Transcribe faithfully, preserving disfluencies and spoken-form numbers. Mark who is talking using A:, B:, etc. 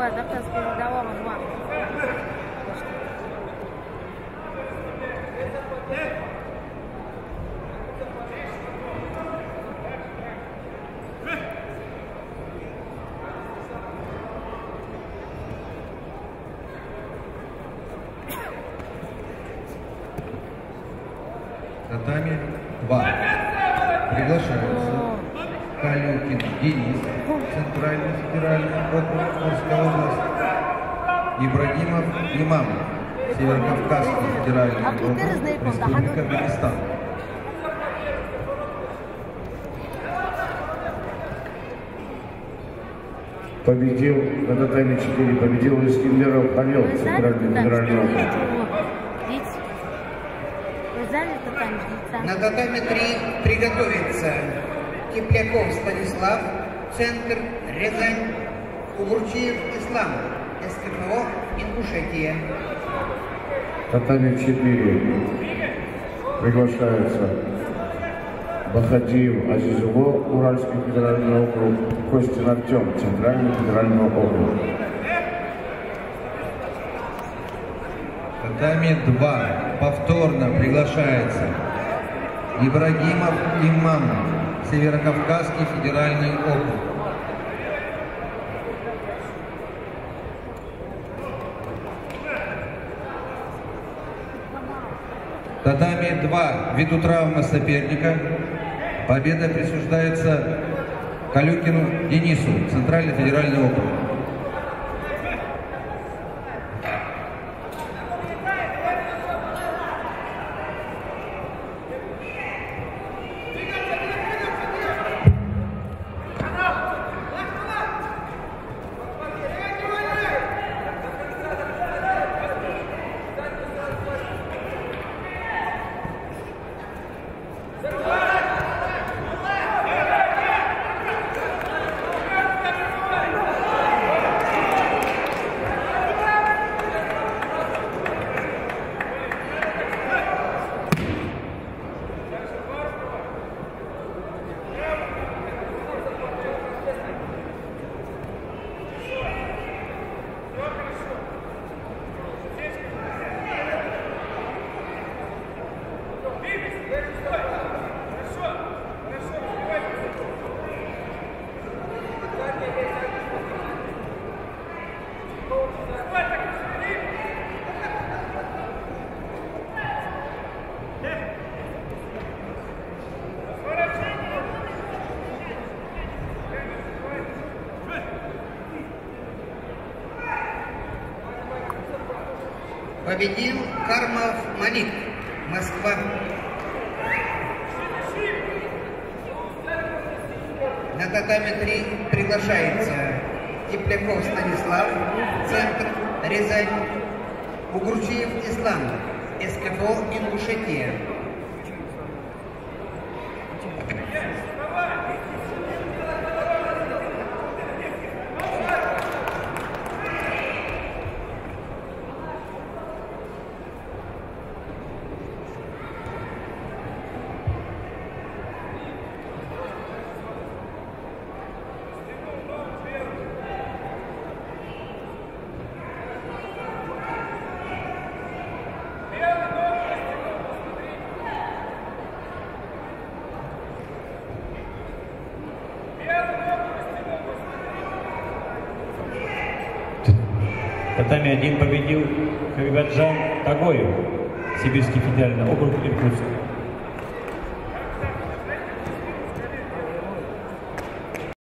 A: دقة دوام واحد.
B: Татами два. Приглашается Калюкин Денис, Центральный федеральный округ, Курская область. Ибрагимов Имам, Северокавказский федеральный округ, Республика Дагестан.
C: Победил на татами четыре, победил Искандеров Халил, Центральный федеральный округ.
D: На татами три приготовится Тепляков Станислав, Центр, Рязань, Угурчиев Ислам, СКФО, Ингушетия.
C: Татами четыре приглашается Бахадиев Азизуло, Уральский федеральный округ, Костин Артем, Центральный федеральный округ.
B: Татами два. Повторно приглашается Ибрагимов Имам, Северокавказский федеральный округ. Татами два. Ввиду травмы соперника победа присуждается Калюкину Денису, Центральный федеральный округ.
D: Победил Кармов Малик, Москва. На татами три приглашается Тепляков Станислав, Центр, Рязань, Угурчиев Ислам, СКФО, Ингушетия.
E: Татами один победил Хабибаджан Тагоев, Сибирский федеральный округ, Иркутск.